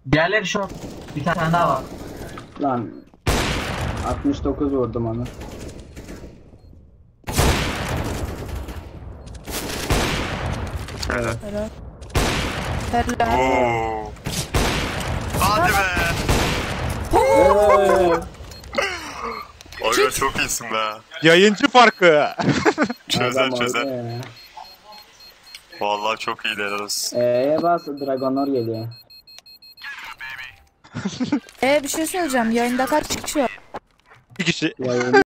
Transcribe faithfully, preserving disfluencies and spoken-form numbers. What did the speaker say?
Diğerleri short. Bir tane daha var. Lan altmış dokuz vurdum onu. Helal. Helal. Helal. Oo. Hadi be. Eee, Oyun çok iyisin be. Yayıncı farkı. Çözer adam çözer. orada ya. Vallahi çok iyi dediniz. Eee bas Dragonor geliyor. Ee bir şey söyleyeceğim. Yayında kaç kişi var? Bir kişi. Yayın